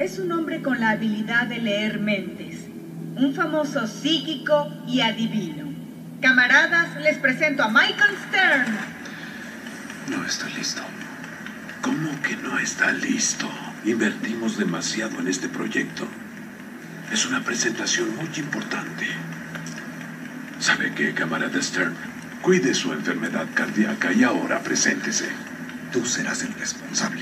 Es un hombre con la habilidad de leer mentes. Un famoso psíquico y adivino. Camaradas, les presento a Michael Stern. No estoy listo. ¿Cómo que no está listo? Invertimos demasiado en este proyecto. Es una presentación muy importante. ¿Sabe qué, camarada Stern? Cuide su enfermedad cardíaca y ahora preséntese. Tú serás el responsable.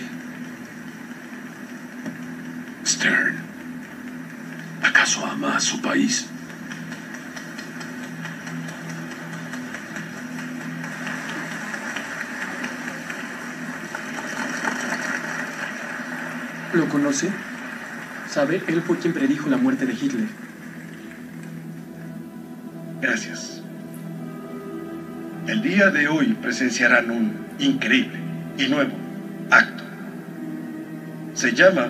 Stern, ¿acaso ama a su país? ¿Lo conoce? ¿Sabe? Él fue quien predijo la muerte de Hitler. Gracias. El día de hoy presenciarán un increíble y nuevo acto. Se llama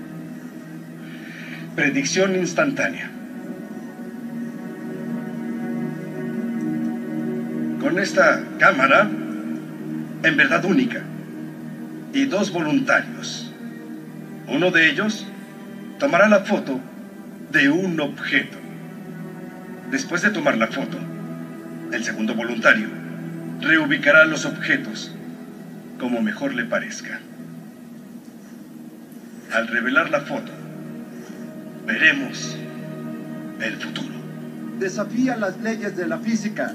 predicción instantánea. Con esta cámara, en verdad única, y 2 voluntarios. Uno de ellos tomará la foto de un objeto. Después de tomar la foto, el segundo voluntario reubicará los objetos como mejor le parezca. Al revelar la foto, veremos el futuro. Desafía las leyes de la física.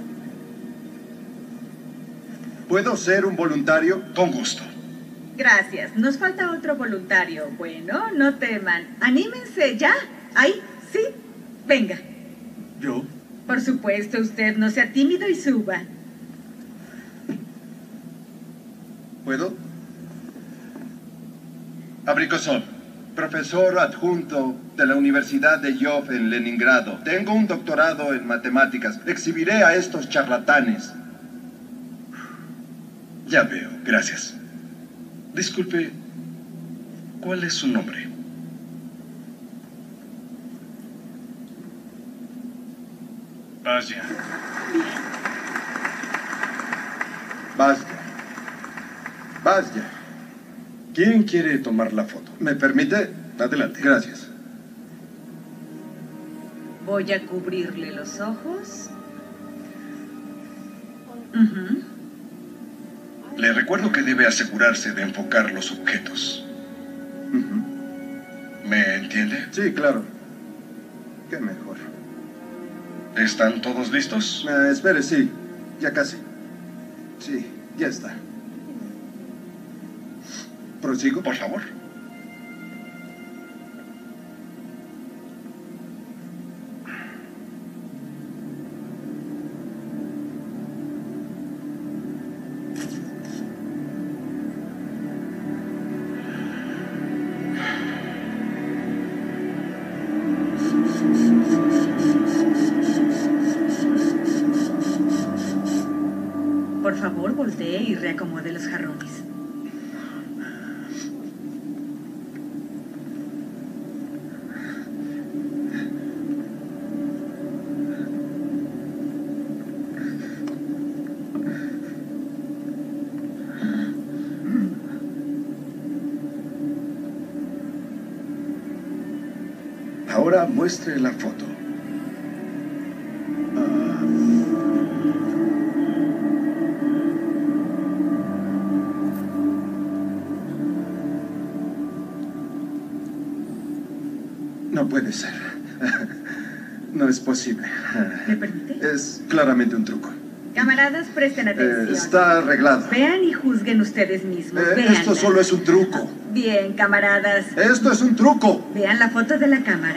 ¿Puedo ser un voluntario? Con gusto. Gracias. Nos falta otro voluntario. Bueno, no teman. Anímense ya. Ahí, sí. Venga. ¿Yo? Por supuesto, usted no sea tímido y suba. ¿Puedo? Abricosón, Profesor adjunto de la Universidad de Yov en Leningrado. Tengo un doctorado en matemáticas. Exhibiré a estos charlatanes. ya veo, gracias. Disculpe, ¿cuál es su nombre? Vaya. Basta. Basta. ¿Quién quiere tomar la foto? ¿Me permite? Adelante. Gracias. Voy a cubrirle los ojos. Ujú. Le recuerdo que debe asegurarse de enfocar los objetos. ¿Me entiende? Sí, claro. Qué mejor. ¿Están todos listos? Espere, sí. Ya casi. Sí, ya está. ¿Prosigo? Por favor. Por favor, voltee y reacomode los jarrones. Ahora muestre la foto. No puede ser. No es posible. ¿Me permite? Es claramente un truco. Camaradas, presten atención. Está arreglado. Vean y juzguen ustedes mismos. Esto Véanla. solo es un truco. Bien, camaradas. Esto es un truco. Vean la foto de la cámara.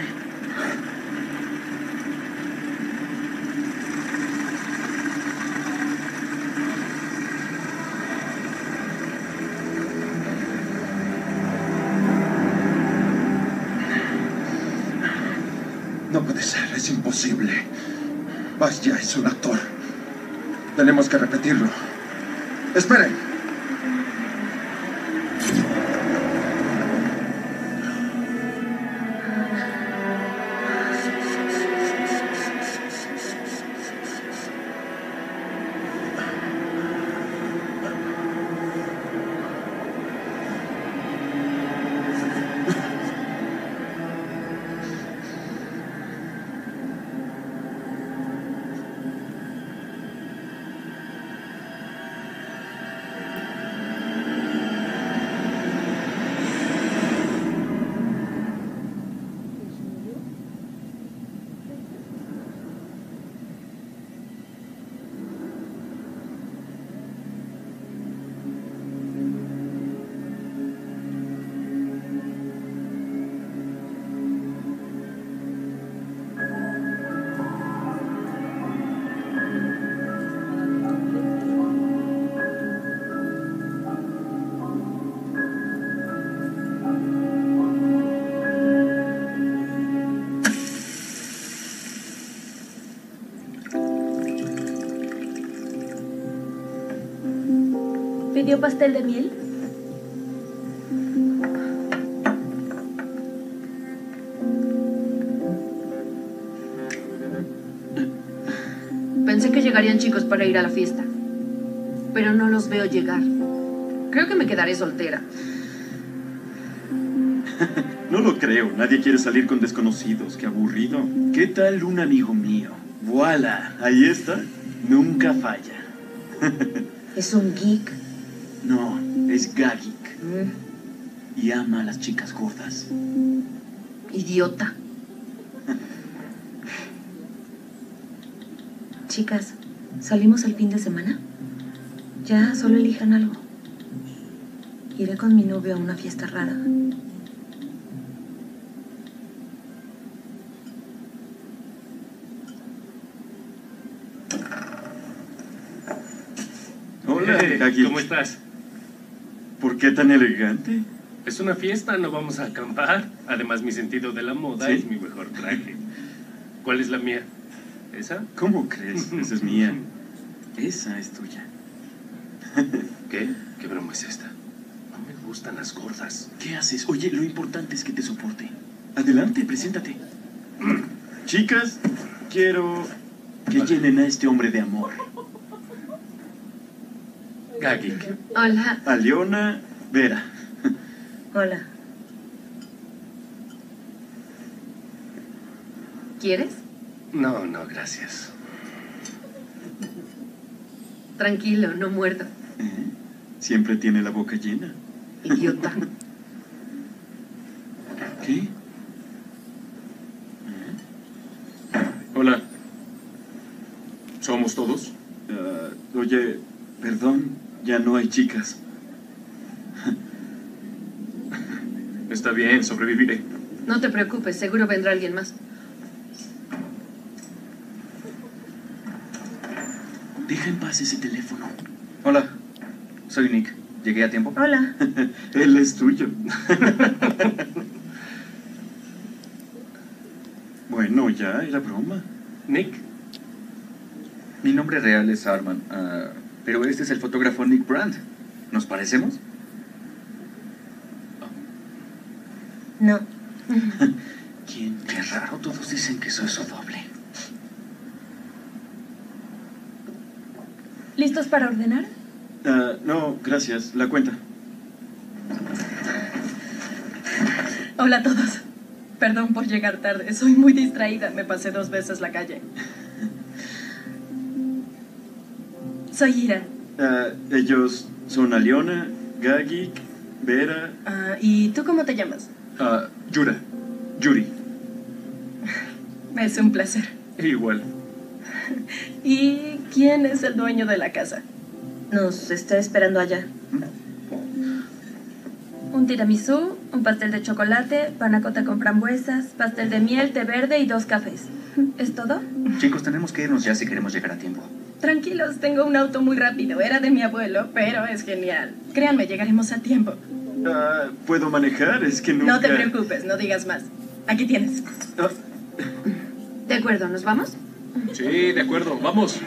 No puede ser, es imposible. Vaya, es un actor. Tenemos que repetirlo. Esperen. ¿Pidió pastel de miel? Pensé que llegarían chicos para ir a la fiesta, pero no los veo llegar. Creo que me quedaré soltera. No lo creo. Nadie quiere salir con desconocidos. Qué aburrido. ¿Qué tal un amigo mío? ¡Voilà! Ahí está. Nunca falla. ¿Es un geek? No, es Gagik. Y ama a las chicas gordas. Idiota. Chicas, ¿salimos el fin de semana? Ya, solo elijan algo. Iré con mi novio a una fiesta rara. Hola, Gagik. ¿Cómo estás? ¿Por qué tan elegante? Es una fiesta, no vamos a acampar. Además, mi sentido de la moda ¿Sí? es mi mejor traje. ¿Cuál es la mía? ¿Esa? ¿Cómo crees? Esa es mía. Esa es tuya. ¿Qué? ¿Qué broma es esta? No me gustan las gordas. ¿Qué haces? Oye, lo importante es que te soporte. Adelante, preséntate. Chicas, quiero que llenen a este hombre de amor. Gagik. Hola. A Leona Vera. Hola. ¿Quieres? No, no, gracias. Tranquilo, no muerdo. Siempre tiene la boca llena. Idiota. ¿Qué? Hola. ¿Somos todos? Oye, perdón, ya no hay chicas. Está bien, sobreviviré. No te preocupes, seguro vendrá alguien más. Deja en paz ese teléfono. Hola, soy Nick. ¿Llegué a tiempo? Hola. Él es tuyo. Bueno, ya era broma. Nick. Mi nombre real es Arman, pero este es el fotógrafo Nick Brandt. ¿Nos parecemos? No. ¿Quién? Qué raro, todos dicen que soy su doble. ¿Listos para ordenar? No, gracias. La cuenta. Hola a todos. Perdón por llegar tarde. Soy muy distraída. Me pasé 2 veces la calle. Soy Ira. Ellos son Aliona, Gagik, Vera. ¿Y tú cómo te llamas? Yuri. Es un placer. Igual. ¿Y quién es el dueño de la casa? Nos está esperando allá. Un tiramisú, un pastel de chocolate, panacota con frambuesas, pastel de miel, té verde y 2 cafés. ¿Es todo? Chicos, tenemos que irnos ya si queremos llegar a tiempo. Tranquilos, tengo un auto muy rápido. Era de mi abuelo, pero es genial. Créanme, llegaremos a tiempo. ¿Puedo manejar? Es que nunca... No te preocupes, no digas más. Aquí tienes. De acuerdo, ¿nos vamos? Sí, de acuerdo, vamos.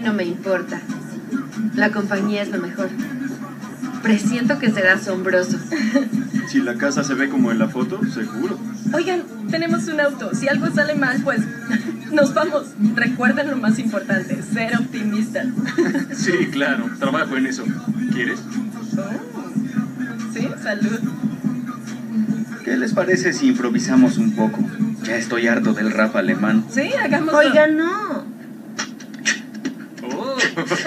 no me importa. La compañía es lo mejor. Presiento que será asombroso. Si la casa se ve como en la foto, seguro. Oigan, tenemos un auto. Si algo sale mal, pues nos vamos. Recuerden lo más importante, ser optimistas. Sí, claro. Trabajo en eso. ¿Quieres? Sí, salud. ¿Qué les parece si improvisamos un poco? Ya estoy harto del rap alemán. Sí, hagámoslo. Oigan, no. Oh.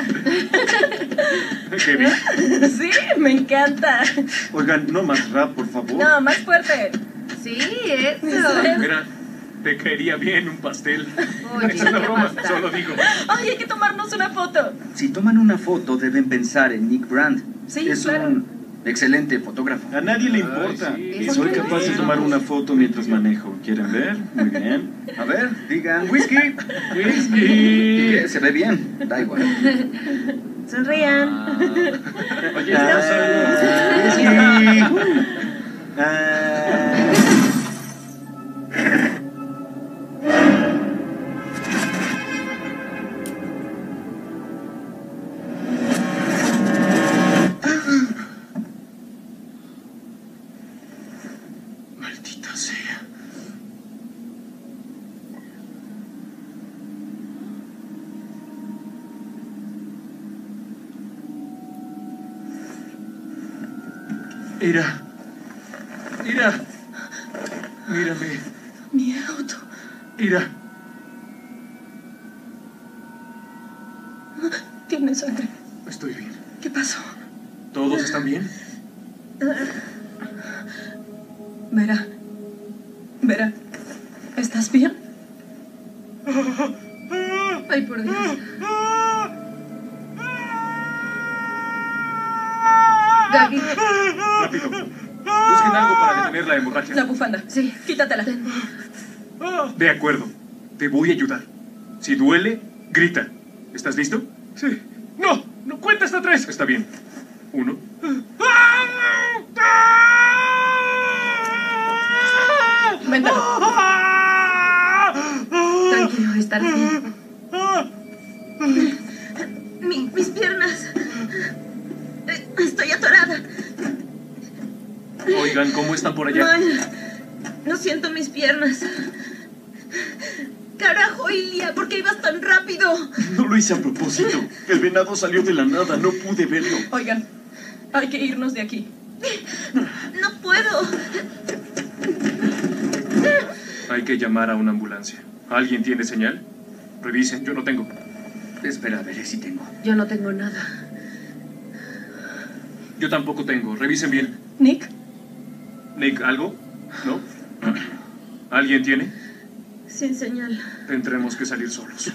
Qué bien. Sí, me encanta. Oigan, no más rap, por favor. No, más fuerte. Sí, eso. Mira, te caería bien un pastel. Oye, Es una ¿qué broma, pasa? solo digo. Ay, hay que tomarnos una foto. Si toman una foto, deben pensar en Nick Brand. Sí, es claro. un excelente fotógrafo. A nadie le importa. Ay, sí. Soy capaz de tomar una foto mientras manejo. ¿Quieren ver? Muy bien. A ver, digan whisky. Whisky. ¿Qué? Se ve bien. Da igual. Sonrían. Oye, Whisky. Maldita sea. Ira. Ira. Mírame. Mi auto. Ira. Tiene sangre. Estoy bien. ¿Qué pasó? ¿Todos están bien? Vera. Vera. ¿Estás bien? Ay, por Dios. Gaggy. Rápido. Busquen algo para detener la hemorragia. La bufanda. Sí. Quítatela. De acuerdo. Te voy a ayudar. Si duele, grita. ¿Estás listo? Sí. No, no cuenta hasta 3. Está bien. 1. Véntalo. Tranquilo, estarás bien. Mis piernas. Estoy atorada. Oigan, ¿cómo están por allá? Mal. No siento mis piernas. Carajo, Ilia, ¿por qué ibas tan rápido? No lo hice a propósito. El venado salió de la nada. No pude verlo. Oigan, hay que irnos de aquí. No puedo. Hay que llamar a una ambulancia. ¿Alguien tiene señal? Revisen, yo no tengo. Espera, veré si tengo. Yo no tengo nada. Yo tampoco tengo. Revisen bien. Nick, Nick, ¿algo? ¿No? ¿Alguien tiene? Sin señal. Tendremos que salir solos.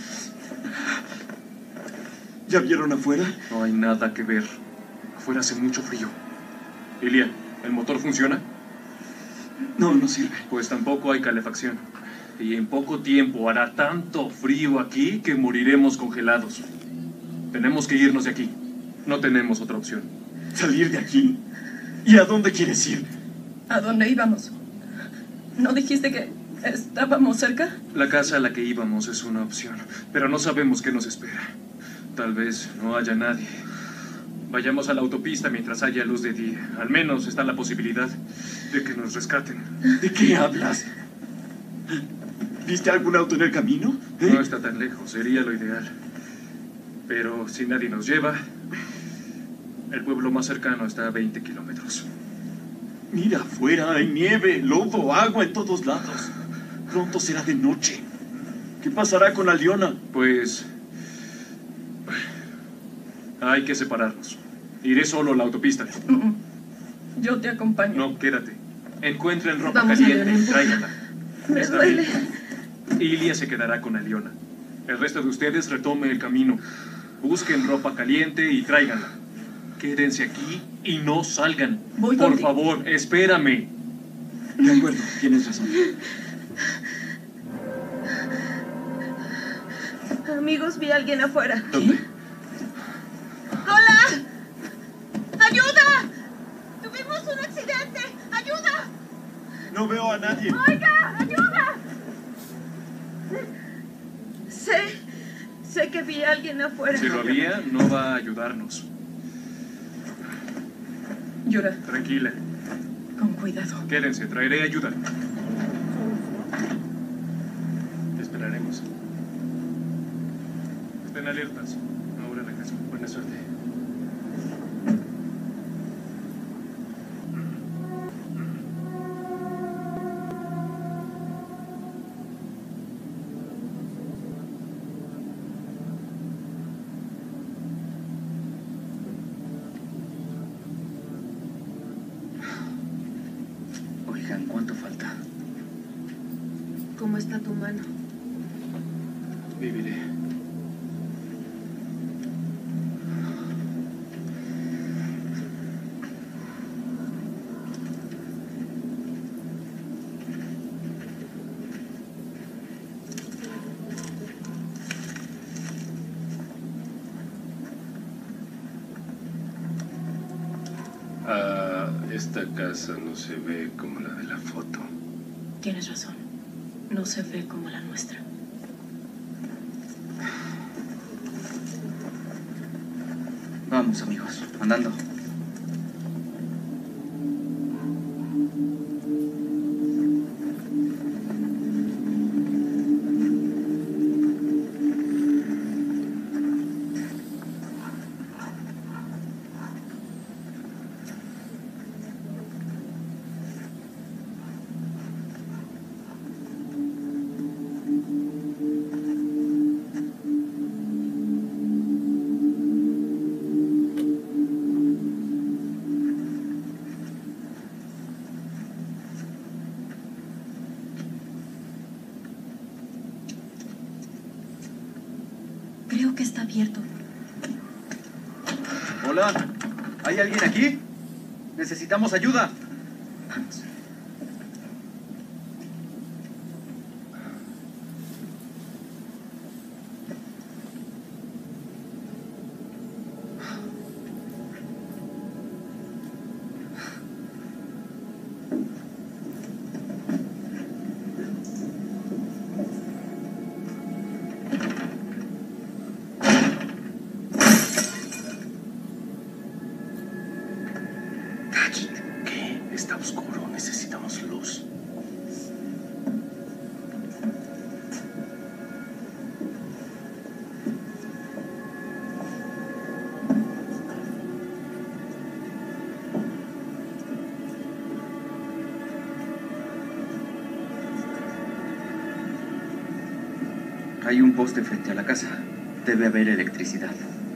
¿Ya vieron afuera? No hay nada que ver. Afuera hace mucho frío. Ilia, ¿el motor funciona? No, no sirve. Pues tampoco hay calefacción. Y en poco tiempo hará tanto frío aquí que moriremos congelados. Tenemos que irnos de aquí. No tenemos otra opción. ¿Salir de aquí? ¿Y a dónde quieres ir? ¿a dónde íbamos? ¿No dijiste que estábamos cerca? La casa a la que íbamos es una opción, pero no sabemos qué nos espera. Tal vez no haya nadie. Vayamos a la autopista mientras haya luz de día. Al menos está la posibilidad de que nos rescaten. ¿De qué hablas? ¿Viste algún auto en el camino? No está tan lejos, sería lo ideal. Pero si nadie nos lleva, el pueblo más cercano está a 20 kilómetros. Mira, afuera hay nieve, lodo, agua en todos lados. Pronto será de noche. ¿Qué pasará con Aliona? Pues hay que separarnos. Iré solo a la autopista. Yo te acompaño. No, quédate. Encuentren ropa Vamos, caliente Aliona, y empuja. tráiganla. Me Está duele. bien. Ilia se quedará con Aliona. El resto de ustedes retome el camino. Busquen ropa caliente y tráiganla. Quédense aquí y no salgan. Voy Por contigo. favor, espérame. De acuerdo, tienes razón. Amigos, vi a alguien afuera. ¿Dónde? ¡Hola! ¡Ayuda! ¡Tuvimos un accidente! ¡Ayuda! No veo a nadie. ¡Oiga! ¡Ayuda! Sé que vi a alguien afuera. Si lo había, no va a ayudarnos. Yura, Tranquila. con cuidado. Quédense, traeré ayuda. Te esperaremos. Estén alertas. Ahora la casa. Buena suerte. Oigan, ¿cuánto falta? ¿Cómo está tu mano? Viviré. Esta casa no se ve como la de la foto. Tienes razón. No se ve como la nuestra. Vamos, amigos, andando. Creo que está abierto. Hola, ¿hay alguien aquí? Necesitamos ayuda. Vamos. ¿Qué? Está oscuro. Necesitamos luz. Hay un poste frente a la casa. Debe haber electricidad.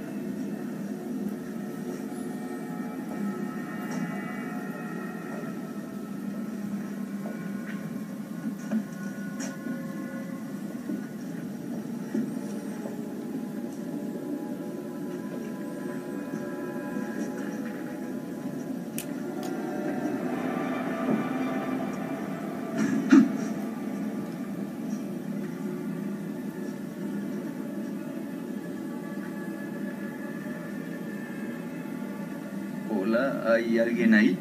Hola, ¿hay alguien ahí?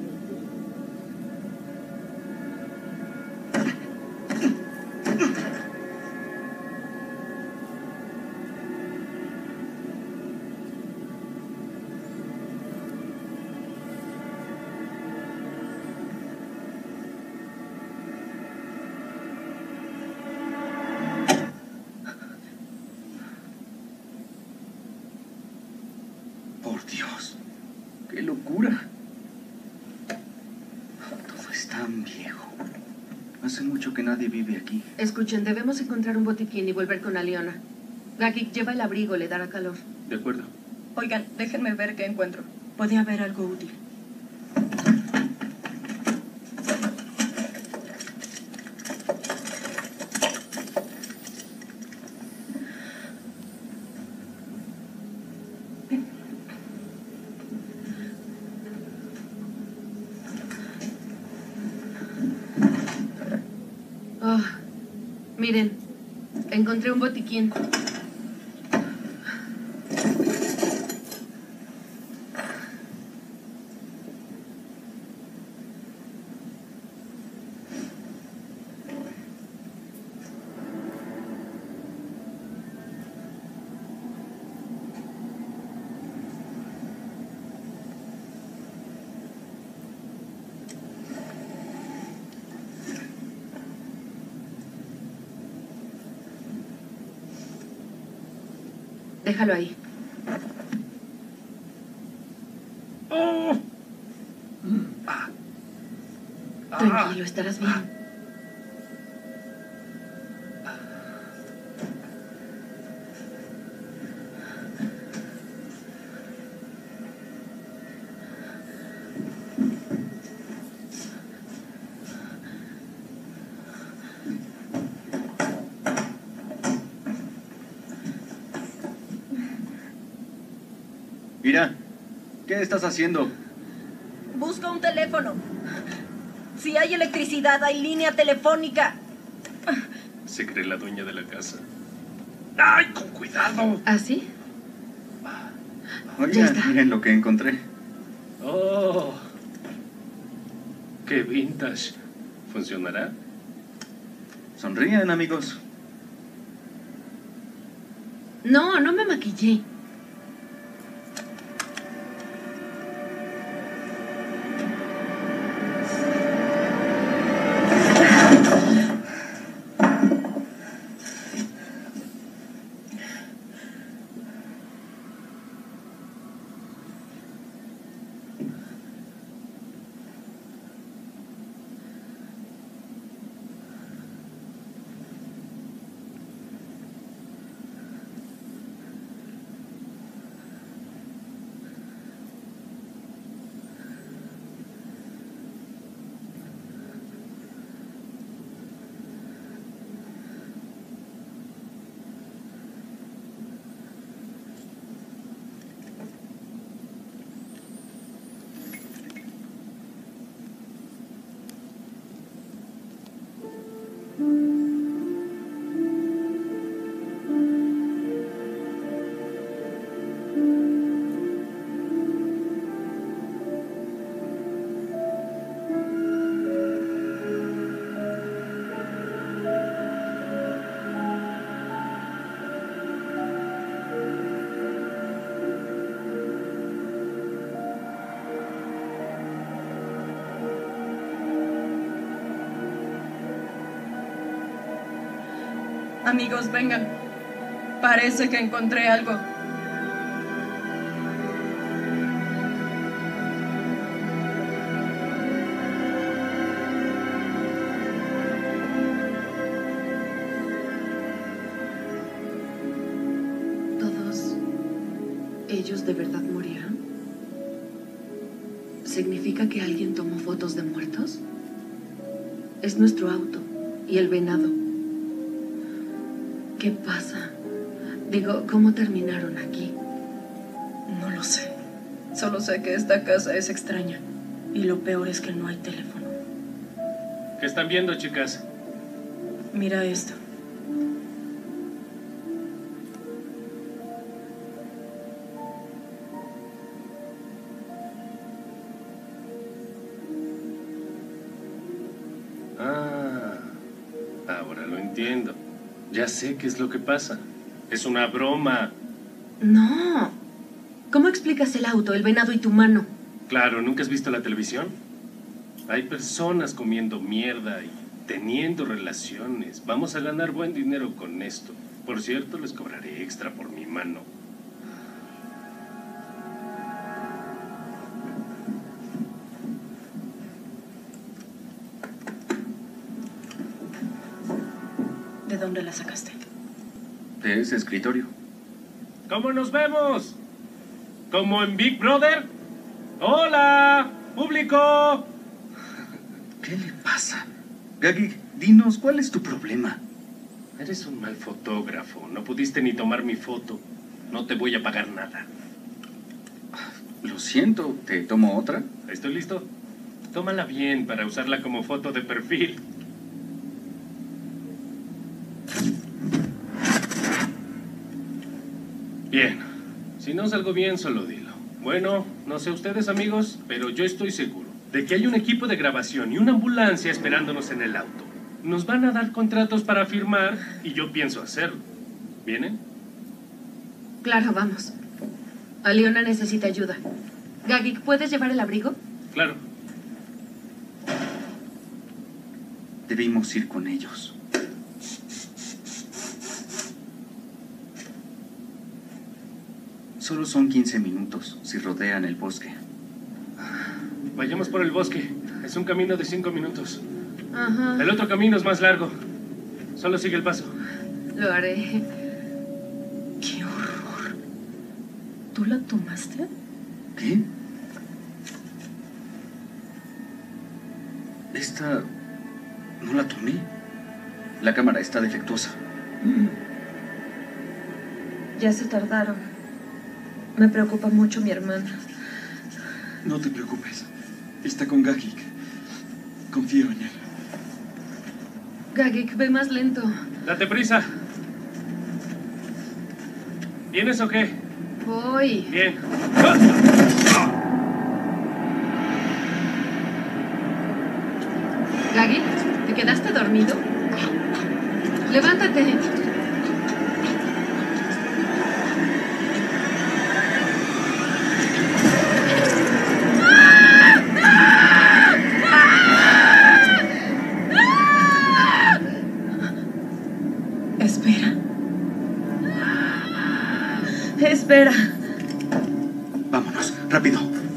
Por Dios, qué locura. Todo es tan viejo. Hace mucho que nadie vive aquí. Escuchen, debemos encontrar un botiquín y volver con Aliona. Gagik, lleva el abrigo, le dará calor. De acuerdo. Oigan, déjenme ver qué encuentro. Puede haber algo útil. Oh, miren, encontré un botiquín. Déjalo ahí. Tranquilo, estarás bien. Mira, ¿qué estás haciendo? Busca un teléfono. Si hay electricidad, hay línea telefónica. Se cree la dueña de la casa. ¡Ay, con cuidado! ¿Ah, sí? Oigan, miren lo que encontré. ¡Oh! ¡Qué vintage! ¿Funcionará? Sonrían, amigos. No, no me maquillé. Amigos, vengan. Parece que encontré algo. ¿Todos ellos de verdad murieron? ¿Significa que alguien tomó fotos de muertos? Es nuestro auto y el venado. ¿Qué pasa? Digo, ¿cómo terminaron aquí? No lo sé. Solo sé que esta casa es extraña. Y lo peor es que no hay teléfono. ¿Qué están viendo, chicas? Mira esto. Ah, ahora lo entiendo. Ya sé qué es lo que pasa. Es una broma. No. ¿Cómo explicas el auto, el venado y tu mano? Claro, ¿nunca has visto la televisión? Hay personas comiendo mierda y teniendo relaciones. Vamos a ganar buen dinero con esto. Por cierto, les cobraré extra por mi mano. ¿De dónde la sacaste? De ese escritorio. ¿Cómo nos vemos? ¿Como en Big Brother? ¡Hola! ¡Público! ¿Qué le pasa? Gaggy, dinos, ¿cuál es tu problema? Eres un mal fotógrafo. No pudiste ni tomar mi foto. No te voy a pagar nada. Lo siento, ¿te tomo otra? ¿Estoy listo? Tómala bien para usarla como foto de perfil. Bien. Si no salgo bien, solo dilo. Bueno, no sé ustedes, amigos, pero yo estoy seguro de que hay un equipo de grabación y una ambulancia esperándonos en el auto. Nos van a dar contratos para firmar y yo pienso hacerlo. ¿Vienen? Claro, vamos. Aliona necesita ayuda. Gagik, ¿puedes llevar el abrigo? Claro. Debimos ir con ellos. Solo son 15 minutos si rodean el bosque. Vayamos por el bosque. Es un camino de 5 minutos. Ajá. El otro camino es más largo. Solo sigue el paso. Lo haré. ¡Qué horror! ¿Tú la tomaste? ¿Qué? Esta... no la tomé. La cámara está defectuosa. Ya se tardaron. Me preocupa mucho mi hermana. No te preocupes. Está con Gagik. Confío en él. Gagik, ve más lento. Date prisa. ¿Vienes o qué? Voy. Bien. Gagik, ¿te quedaste dormido? Levántate. Espera. Espera. Vámonos, rápido.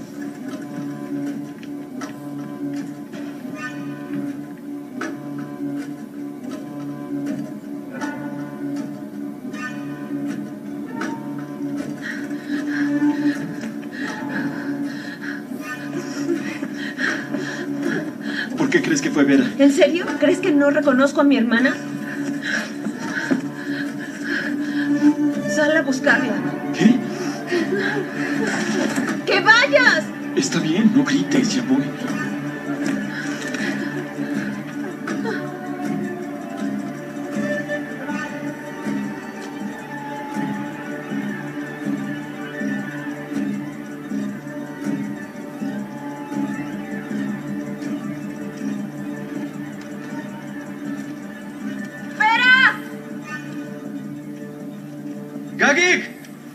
¿Por qué crees que fue Vera? ¿En serio? ¿Crees que no reconozco a mi hermana? Sal a buscarla. ¿Qué? ¡Que vayas! Está bien, no grites, ya voy. ¡Gagik!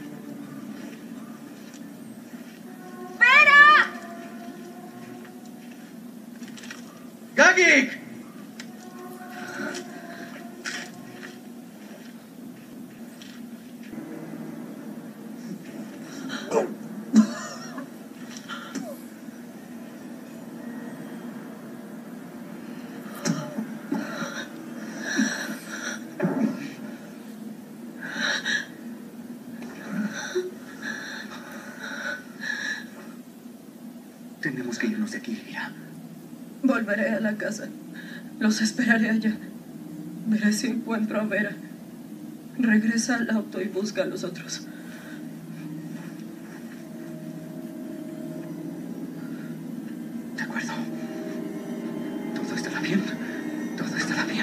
¡Gagik! Tenemos que irnos de aquí, Elvira. Volveré a la casa. Los esperaré allá. Veré si encuentro a Vera. Regresa al auto y busca a los otros. De acuerdo. Todo estará bien. Todo estará bien.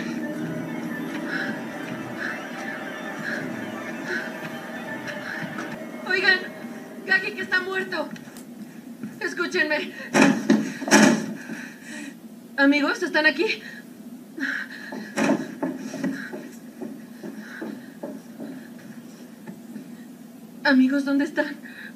Oigan, Gagik está muerto. Escúchenme. Amigos, ¿están aquí? Amigos, ¿dónde están?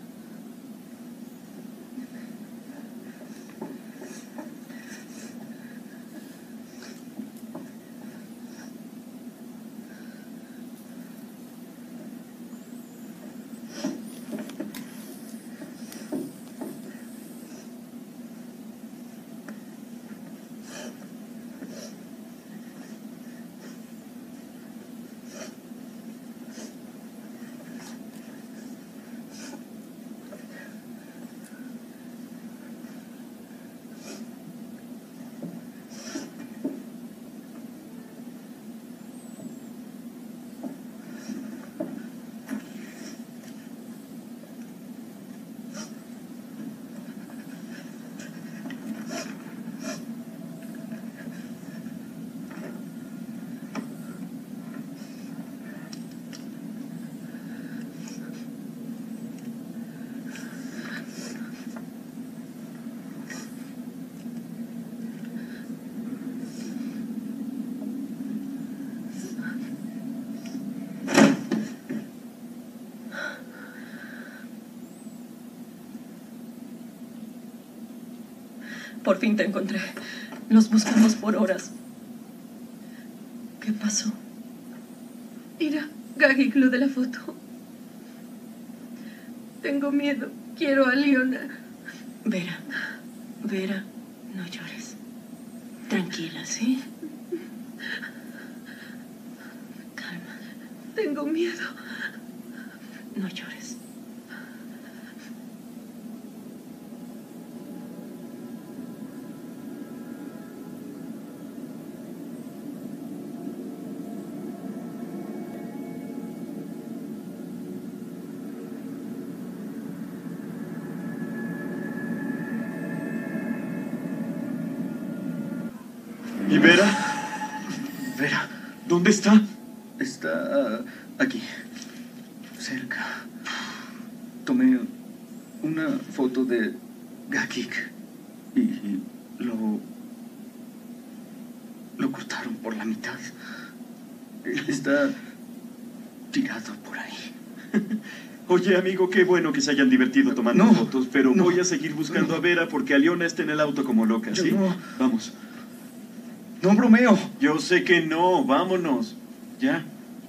Por fin te encontré. Los buscamos por horas. ¿Qué pasó? Mira, Gagik, lo de la foto. Tengo miedo. Quiero a Leona. Vera, Vera, no llores. Tranquila, ¿sí? Calma. Tengo miedo. No llores. ¿Y Vera? Vera, ¿dónde está? Está aquí, cerca. Tomé una foto de Gagik y lo cortaron por la mitad. Está tirado por ahí. Oye, amigo, qué bueno que se hayan divertido tomando No, fotos, pero no, voy a seguir buscando a Vera porque Aliona está en el auto como loca, Yo ¿sí? no. Vamos. No bromeo. Yo sé que no, vámonos. Ya.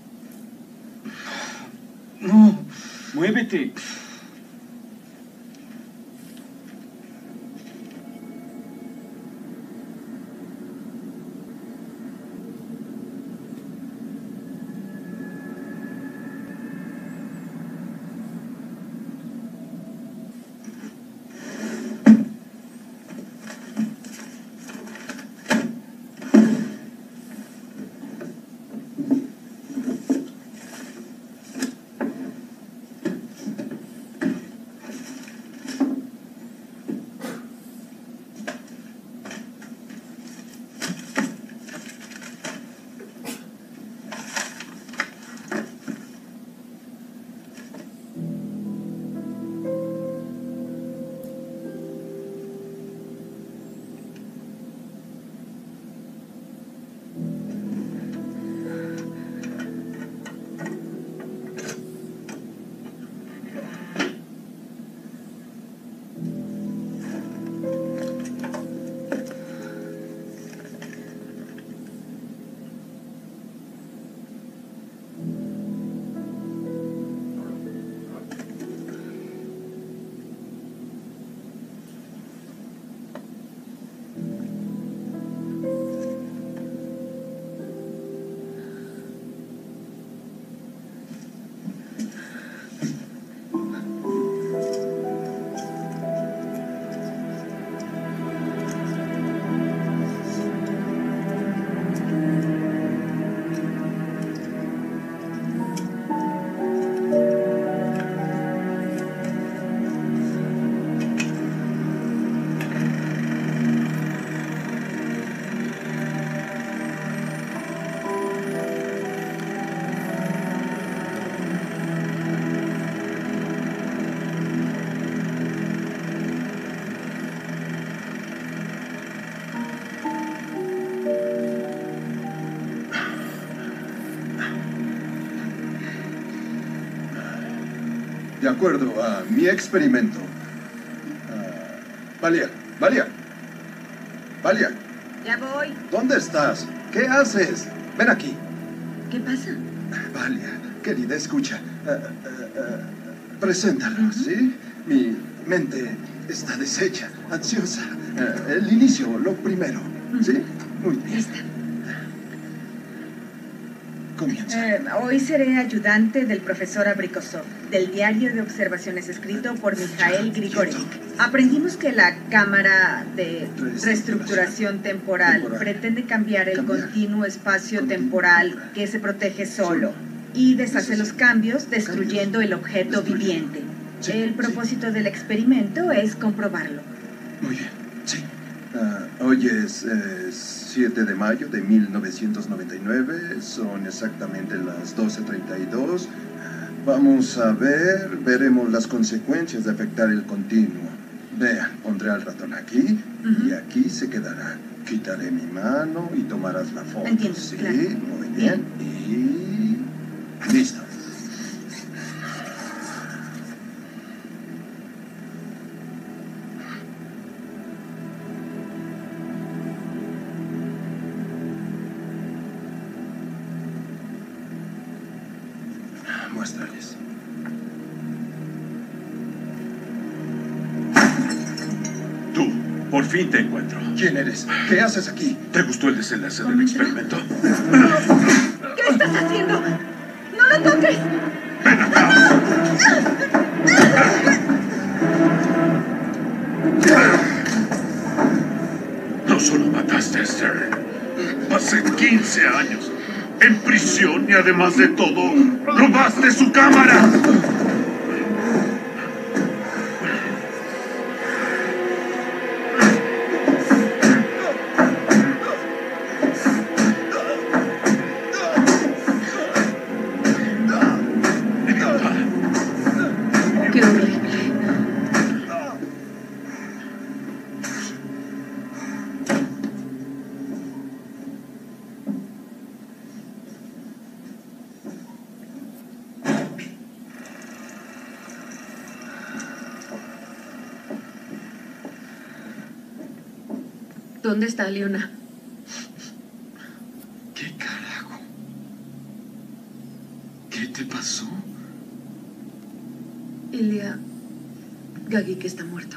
No. Muévete. De acuerdo a mi experimento. Valia, Valia. Valia, Ya voy. ¿dónde estás? ¿Qué haces? Ven aquí. ¿Qué pasa? Valia, querida, escucha. Preséntalo, ¿sí? Mi mente está deshecha, ansiosa. El inicio, lo primero, ¿sí? Muy bien. Lista. Comienza. Hoy seré ayudante del profesor Abrikosov, del diario de observaciones escrito por Mikhail Grigorovich. Aprendimos que la cámara de reestructuración temporal pretende cambiar el continuo espacio temporal que se protege solo y deshace los cambios destruyendo el objeto viviente. El propósito del experimento es comprobarlo. Muy bien, sí. Hoy es 7 de mayo de 1999, son exactamente las 12:32. Vamos a ver, veremos las consecuencias de afectar el continuo. Vean, pondré al ratón aquí y aquí se quedará. Quitaré mi mano y tomarás la foto. Entiendo, sí, claro. muy bien. Y listo. Muéstrales. Por fin te encuentro. ¿Quién eres? ¿Qué haces aquí? ¿Te gustó el desenlace del experimento? ¿Qué estás haciendo? ¡No lo toques! ¡Ven acá! No solo mataste a Stern. Pasé 15 años en prisión y además de todo, robaste su cámara. Qué horrible. ¿Dónde está Leona? ¿Qué carajo? ¿Qué te pasó? Ilya Gagik está muerto.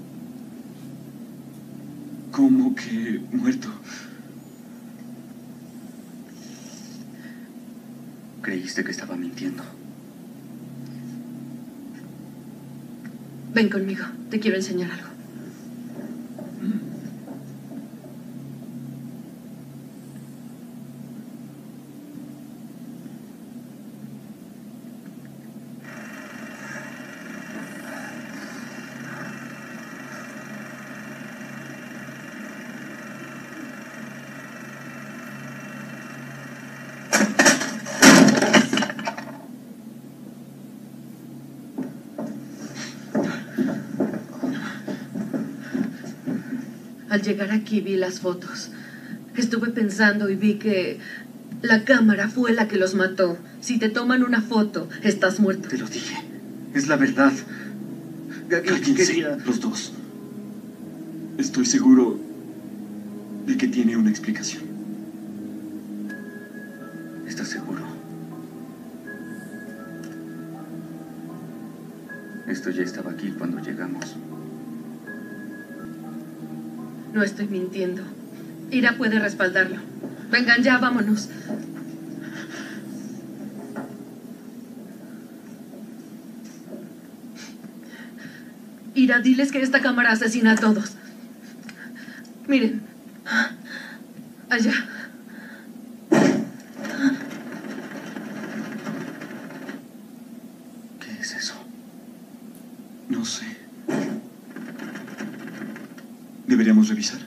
¿Cómo que muerto? Creíste que estaba mintiendo. Ven conmigo, te quiero enseñar algo. Al llegar aquí vi las fotos. Estuve pensando y vi que la cámara fue la que los mató. Si te toman una foto, estás muerto. Te lo dije. Es la verdad. Gagik quería... Los dos. Estoy seguro de que tiene una explicación. ¿Estás seguro? Esto ya estaba aquí cuando llegamos. No estoy mintiendo. Ira puede respaldarlo. Vengan ya, vámonos. Ira, diles que esta cámara asesina a todos. Miren. Allá. ¿Qué es eso? No sé. ¿Deberíamos revisar?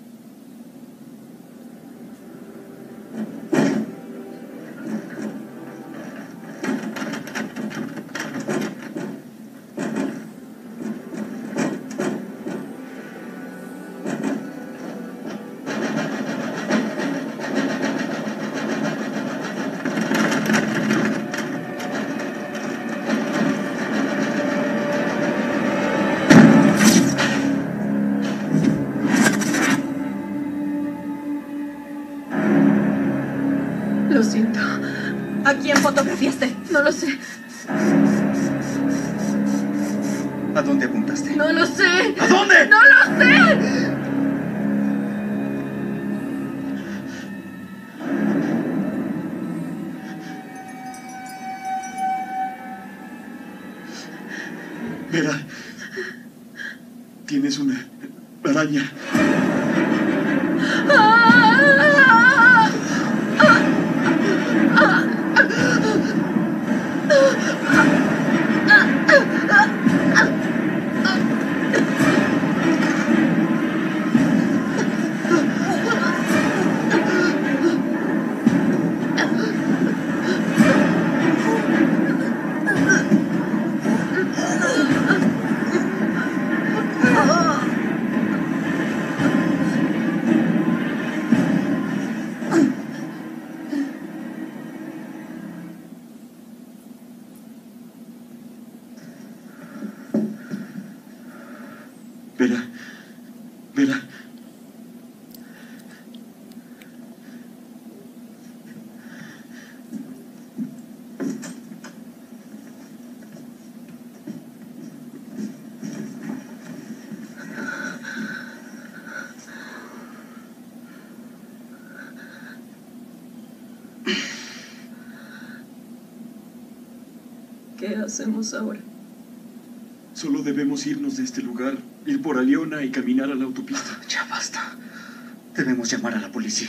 Lo siento. ¿A quién fotografiaste? No lo sé. ¿A dónde apuntaste? No lo sé. ¿A dónde? ¡No lo sé! Vera, tienes una araña. Vera, Vera. hacemos ahora? Solo debemos irnos de este lugar, ir por Aliona y caminar a la autopista. Ya basta. Debemos llamar a la policía.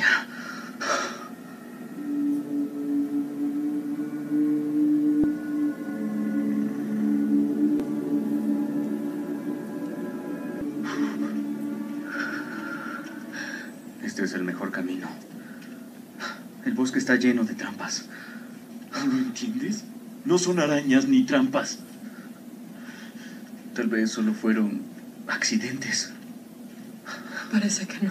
Este es el mejor camino. El bosque está lleno de trampas. ¿No lo entiendes? No son arañas ni trampas. Tal vez solo fueron accidentes. Parece que no.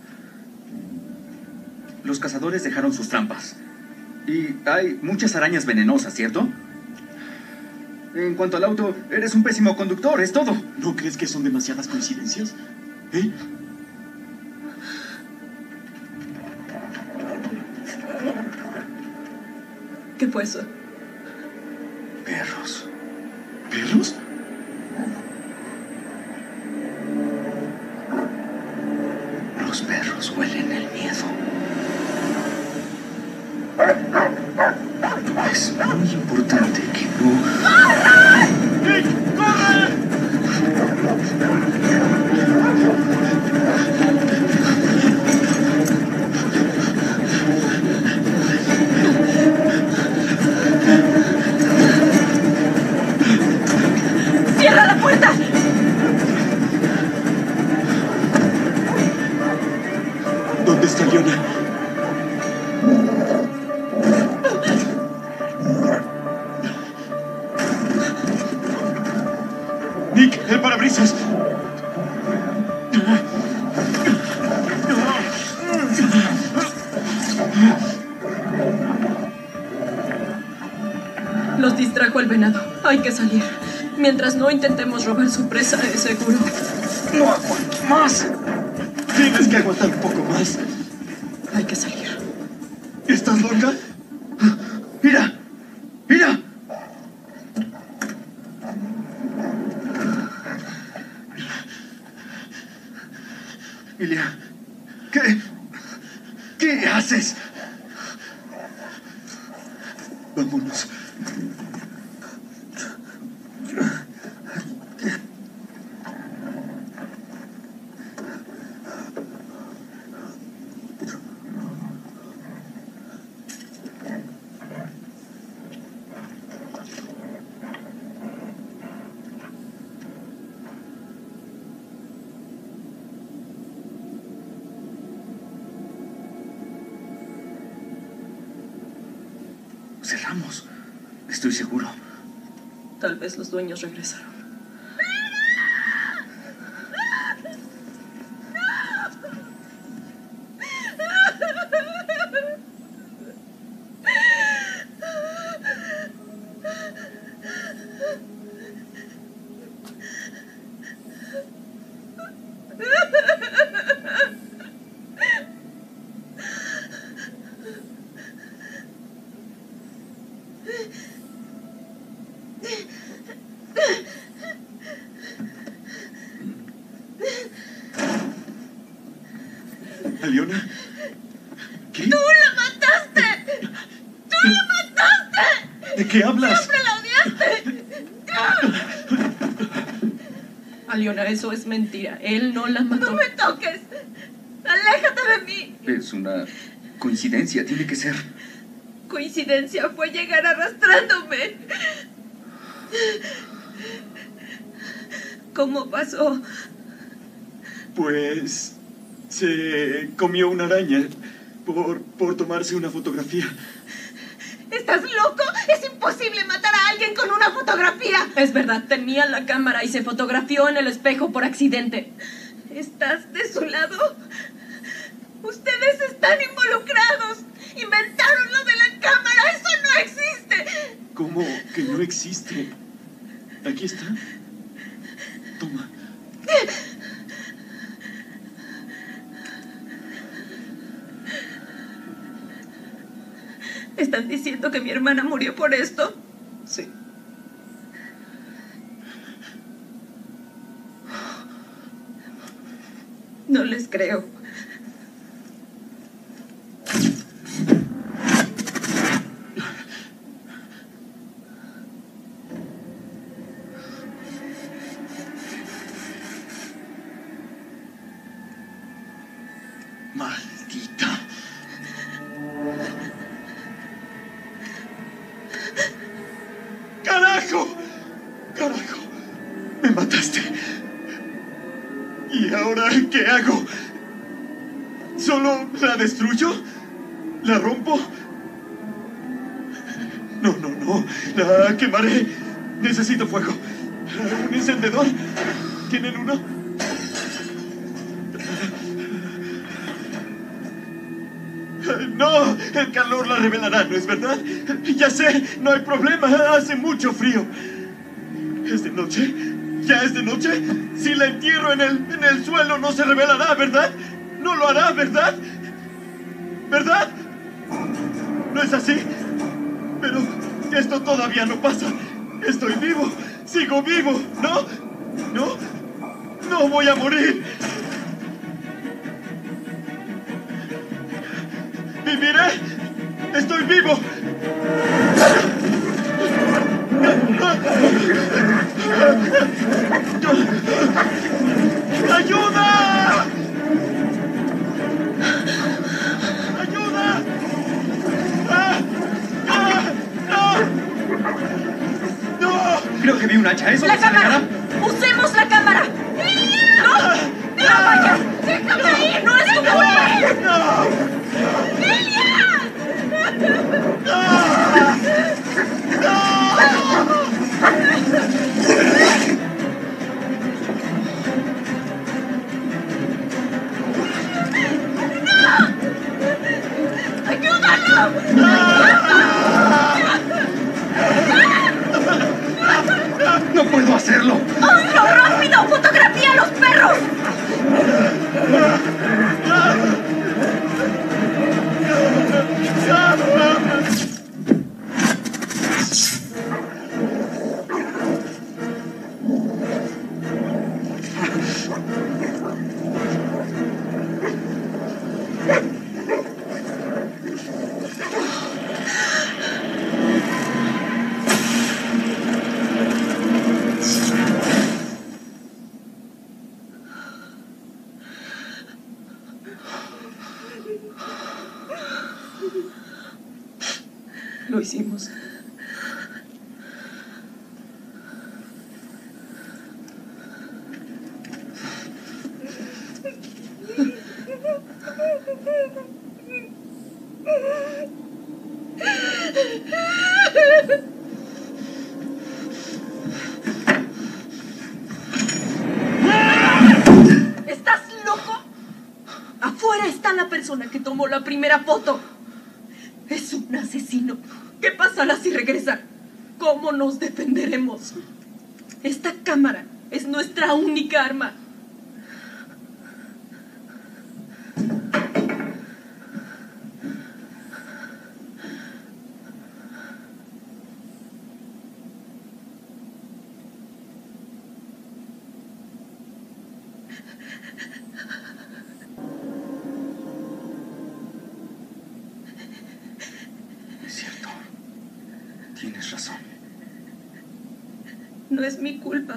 Los cazadores dejaron sus trampas. Y hay muchas arañas venenosas, ¿cierto? En cuanto al auto, eres un pésimo conductor, es todo. ¿No crees que son demasiadas coincidencias? ¿Eh? ¿Qué fue eso? Perros. ¿Perros? Los perros huelen el miedo. Es muy importante que no... ¡Nick, corre! ¡Cierra la puerta! ¿Dónde está Aliona? Nick, el parabrisas. Los distrajo el venado. Hay que salir. Mientras no intentemos robar su presa, es seguro. No aguanto más. Tienes que aguantar un poco más. Hay que salir. ¿Estás loca? ¡Mira! ¡Mira! Ilia, ¿qué haces? Vámonos. Cerramos. Estoy seguro. Tal vez los dueños regresaron. ¿Aliona? ¿Qué? ¡Tú la mataste! ¡Tú la mataste! ¿De qué hablas? ¡Siempre la odiaste! Aliona, eso es mentira. Él no la mató. ¡No me toques! ¡Aléjate de mí! Es una coincidencia, tiene que ser. Coincidencia fue llegar arrastrándome. ¿Cómo pasó? Pues... se comió una araña por tomarse una fotografía. ¿Estás loco? Es imposible matar a alguien con una fotografía. Es verdad, tenía la cámara y se fotografió en el espejo por accidente. ¿Estás de su lado? Ustedes están involucrados. Inventaron lo de la cámara. Eso no existe. ¿Cómo que no existe? Aquí está. Toma. ¿Están diciendo que mi hermana murió por esto? Sí. No les creo. Maldita. ¡Carajo! ¡Carajo! Me mataste. ¿Y ahora qué hago? ¿Solo la destruyo? ¿La rompo? No, no, no. La quemaré. Necesito fuego. ¿Un encendedor? ¿Tienen uno? No, el calor la revelará, ¿no es verdad? Ya sé, no hay problema, hace mucho frío. ¿Es de noche? ¿Ya es de noche? Si la entierro en el suelo no se revelará, ¿verdad? No lo hará, ¿verdad? ¿Verdad? ¿No es así? Pero esto todavía no pasa. Estoy vivo, sigo vivo, ¿no? ¿No? No voy a morir. ¡Viviré! ¡Estoy vivo! ¡Ayuda! ¡Ayuda! ¡No! Creo que vi un hacha. ¿Eso ¡La nos cámara! alejará? ¡Usemos la cámara! ¡No! ¡No vayas! ¡Déjame ir! ¡No es tu culpa! ¡No! ¡No puedo hacerlo! ¡Hazlo rápido! ¡Fotografía a los perros! Lo hicimos. ¿Estás loco? Afuera está la persona que tomó la primera foto. Es un asesino. ¿Qué pasará si regresa? ¿Cómo nos defenderemos? Esta cámara es nuestra única arma. Tienes razón. No es mi culpa.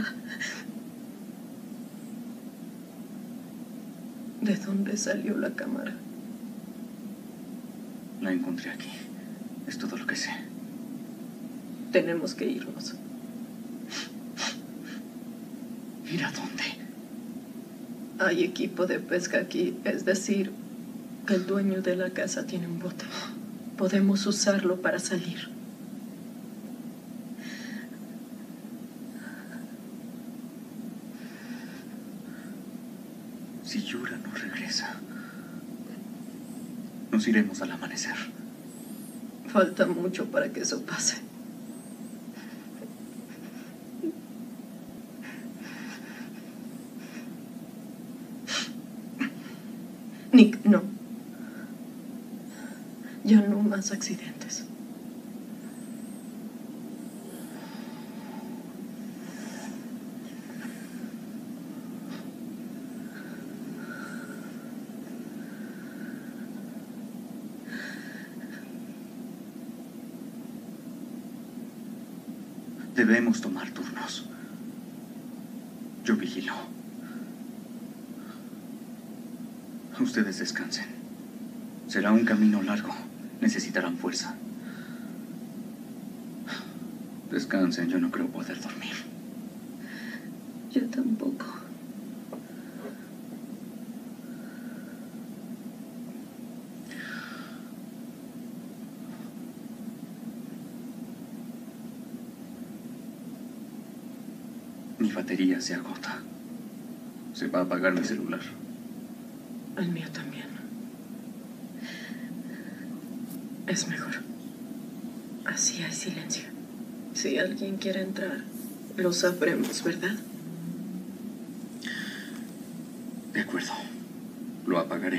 ¿De dónde salió la cámara? La encontré aquí. Es todo lo que sé. Tenemos que irnos. ¿Ir a dónde? Hay equipo de pesca aquí. Es decir, que el dueño de la casa tiene un bote. Podemos usarlo para salir. Si Yura no regresa, nos iremos al amanecer. Falta mucho para que eso pase. Nick, no. Ya no más accidentes. Debemos tomar turnos. Yo vigilo. Ustedes descansen. Será un camino largo. Necesitarán fuerza. Descansen, yo no creo poder dormir. Yo tampoco. Mi batería se agota. Se va a apagar mi celular. El mío también. Es mejor. Así hay silencio. Si alguien quiere entrar, lo sabremos, ¿verdad? De acuerdo. Lo apagaré.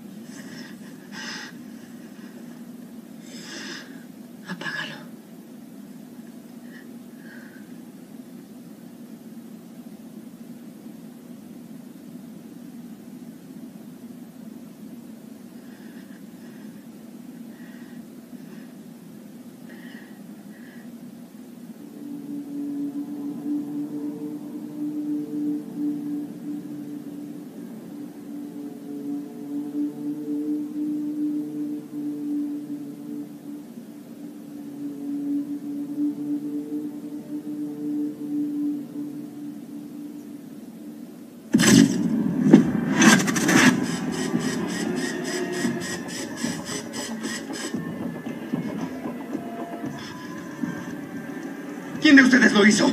Apágalo. ¿Quién de ustedes lo hizo?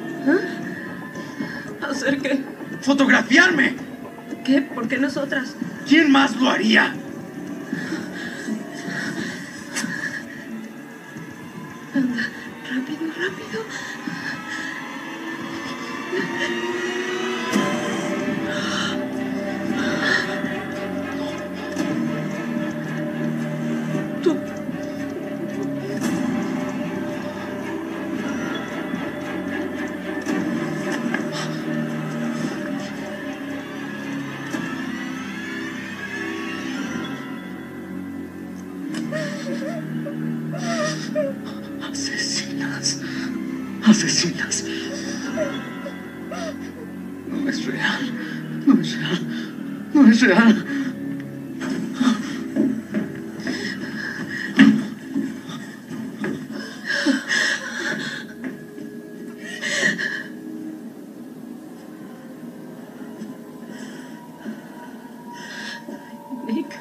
¿Hacer qué? ¡Fotografiarme! ¿Qué? ¿Por qué nosotras? ¿Quién más lo haría? Anda, rápido, rápido. Tú. Asesinas. Asesinas. No es real. No es real. No es real. Nick.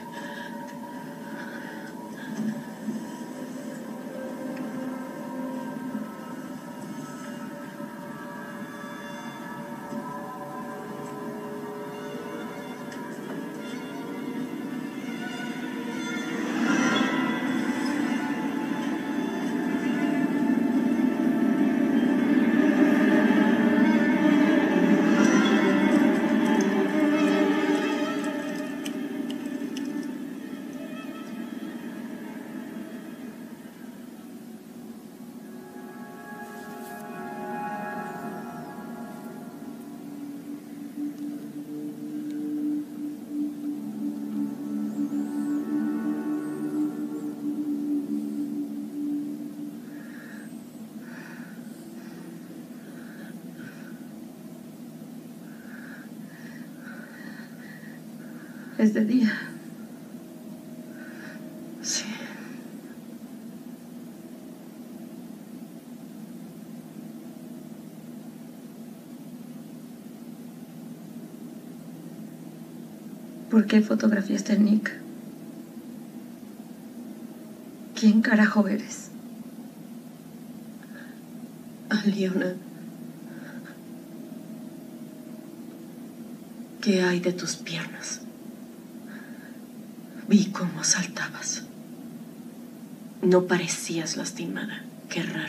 Es de día. Sí. ¿Por qué fotografiaste a Nick? ¿Quién carajo eres? Aliona. ¿Qué hay de tus piernas? Vi cómo saltabas. No parecías lastimada. Qué raro.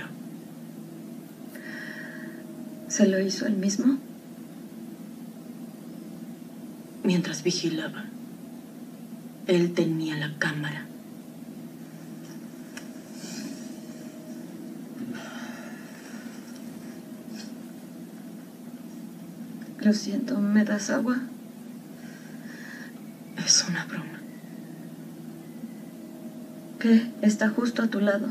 ¿Se lo hizo él mismo? Mientras vigilaba, él tenía la cámara. Lo siento, ¿me das agua? Es una broma. ¿Qué? Está justo a tu lado.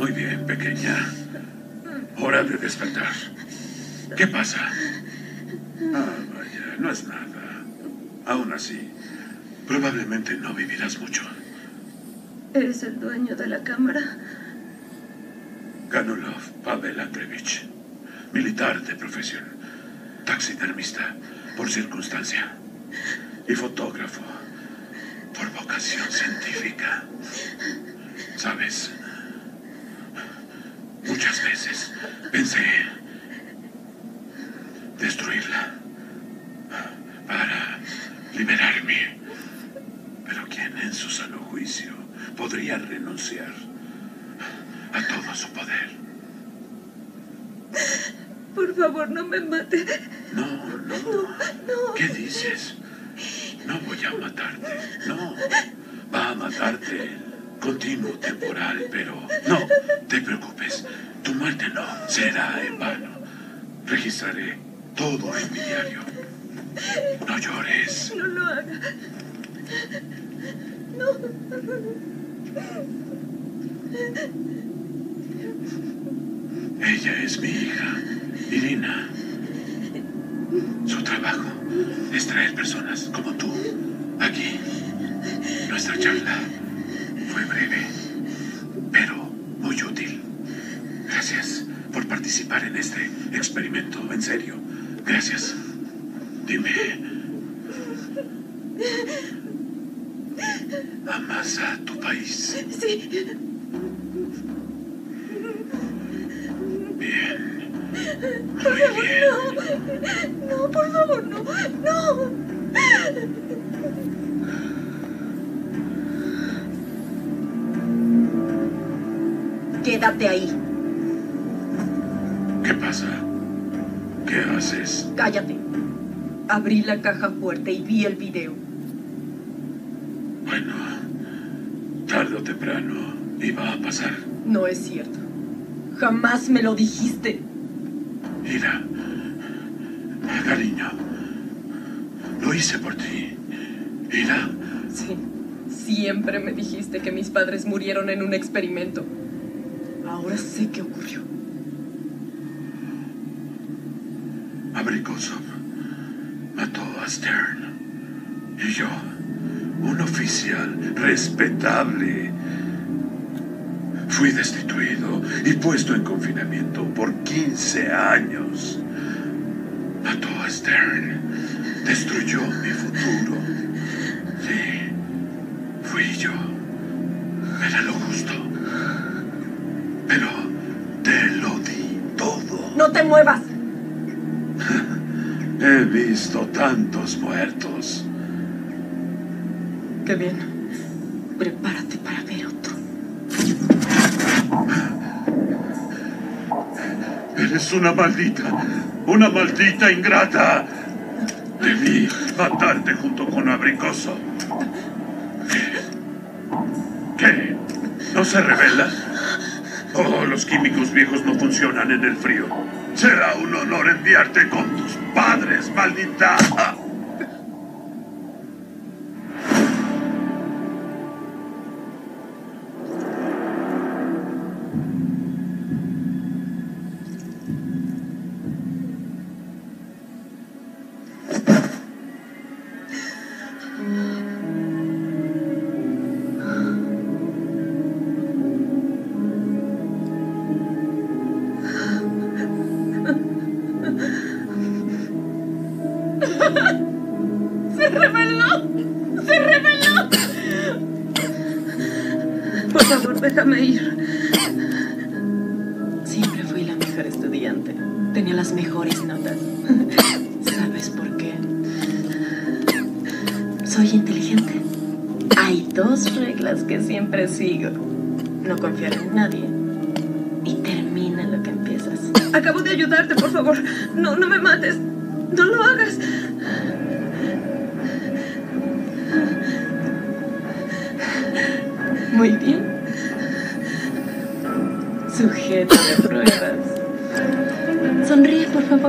Muy bien, pequeña. Hora de despertar. ¿Qué pasa? Ah, vaya, no es nada. Aún así, probablemente no vivirás mucho. ¿Eres el dueño de la cámara? Ganulov Pavel Andreevich, militar de profesión, taxidermista por circunstancia y fotógrafo por vocación científica. ¿Sabes? Muchas veces pensé destruirla para liberarme. Pero ¿quién en su sano juicio podría renunciar a todo su poder? Por favor, no me mate. No. ¿Qué dices? No voy a matarte. No. Va a matarte el continuo temporal, pero no te preocupes. Tu muerte no será en vano. Registraré todo en mi diario. No llores. No lo haga. No. Ella es mi hija, Irina. Su trabajo es traer personas como tú aquí. Nuestra charla fue breve, pero muy útil. Gracias por participar en este experimento. En serio, gracias. Dime, ¿amas a tu país? Sí. Bien. Por favor, no. No, por favor, no. No. Quédate ahí. ¿Qué pasa? ¿Qué haces? Cállate. Abrí la caja fuerte y vi el video. Bueno, tarde o temprano iba a pasar. No es cierto. Jamás me lo dijiste. Mira, cariño, lo hice por ti. Mira. Sí, siempre me dijiste que mis padres murieron en un experimento. Ahora sé qué ocurrió. Abrikosov mató a Stern. Y yo, un oficial respetable, fui destituido y puesto en confinamiento por 15 años. Mató a Stern. Destruyó mi futuro. Sí, fui yo. Era lo justo. Pero te lo di todo. ¡No te muevas! He visto tantos muertos. Qué bien. Prepárate para ver otro. Eres una maldita ingrata. Debí matarte junto con Abrikosov. ¿Qué? ¿No se revela? Oh, los químicos viejos no funcionan en el frío. Será un honor enviarte con tus padres, maldita. ¡Se reveló! ¡Se reveló! Por favor, déjame ir. Siempre fui la mejor estudiante. Tenía las mejores notas. ¿Sabes por qué? Soy inteligente. Hay dos reglas que siempre sigo. No confiar en nadie y termina lo que empiezas. Acabo de ayudarte, por favor. No me mates. No lo hagas. Muy bien. Sujeto de pruebas. Sonríe, por favor.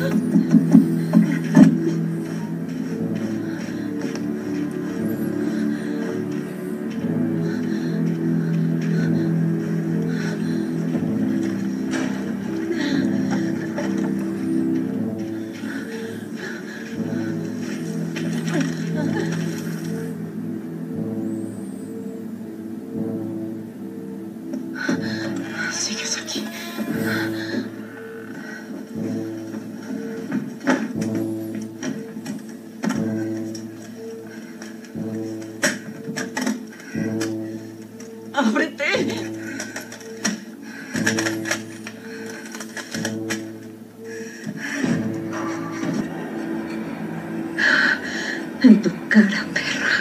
Sigues aquí. ¡Ábrete! En tu cara, perra.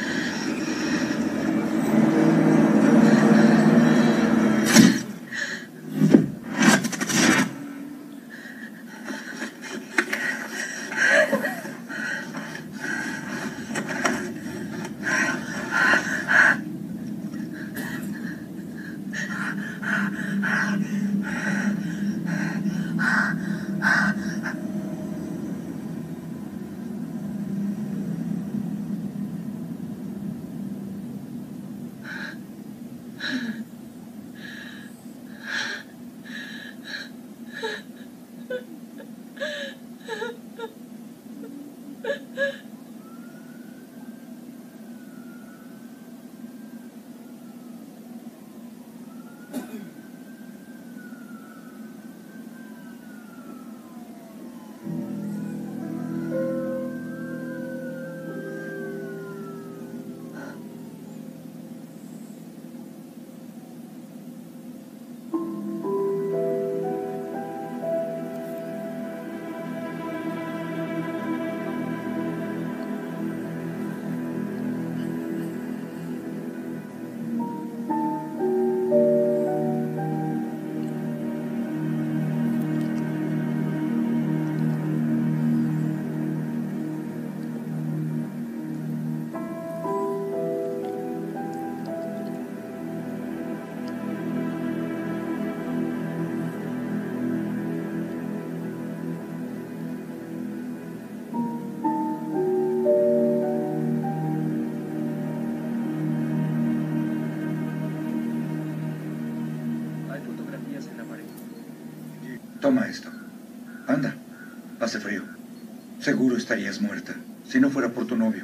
Toma esto. Anda. Hace frío. Seguro estarías muerta si no fuera por tu novio.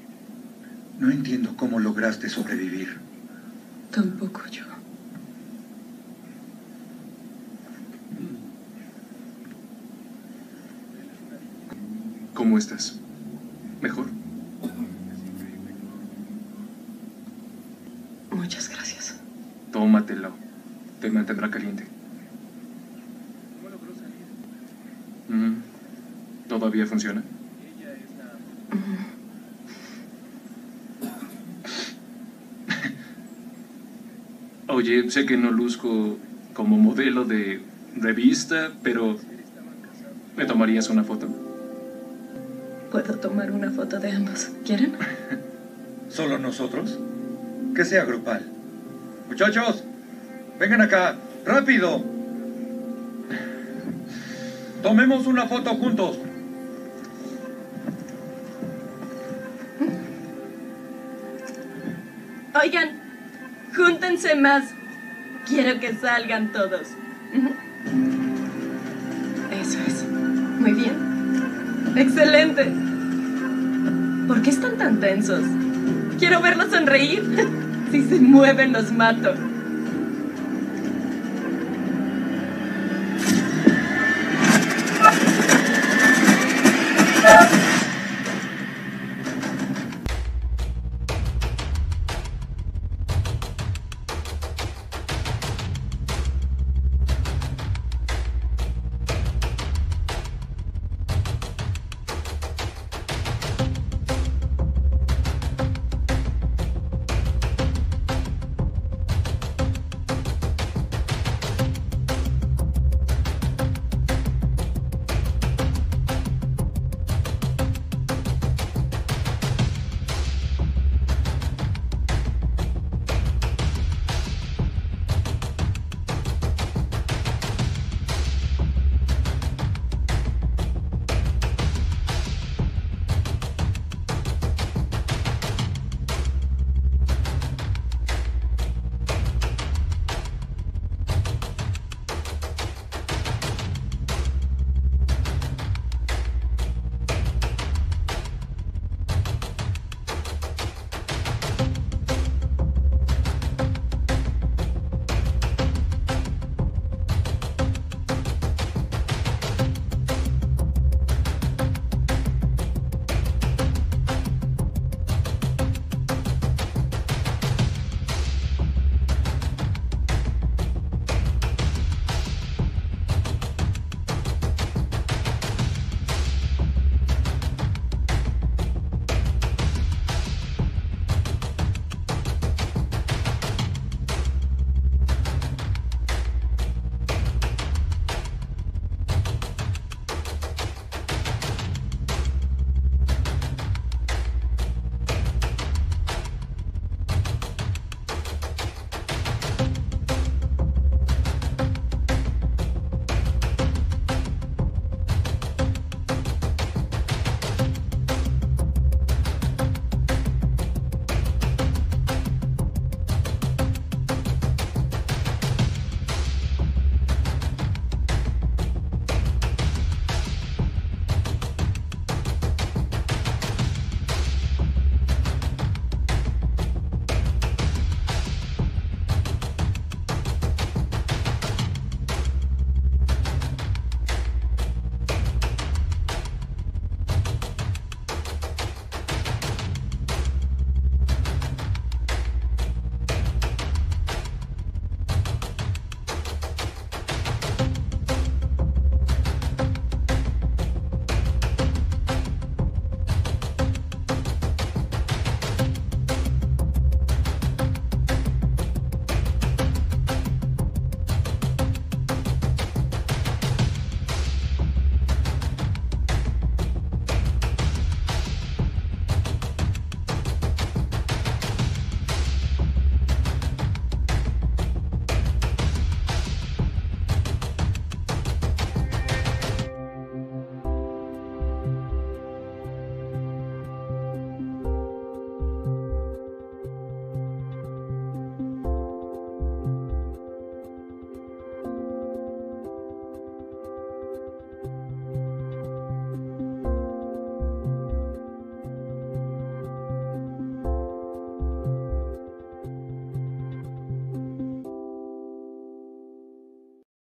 No entiendo cómo lograste sobrevivir. Tampoco yo. ¿Cómo estás? ¿Mejor? Muchas gracias. Tómatelo. Te mantendrá caliente. ¿Todavía funciona? Oye, sé que no luzco como modelo de revista, pero ¿me tomarías una foto? Puedo tomar una foto de ambos. ¿Quieren? ¿Solo nosotros? Que sea grupal. Muchachos, vengan acá, rápido. Tomemos una foto juntos. Oigan, júntense más. Quiero que salgan todos. Eso es. Muy bien. Excelente. ¿Por qué están tan tensos? Quiero verlos sonreír. Si se mueven, los mato.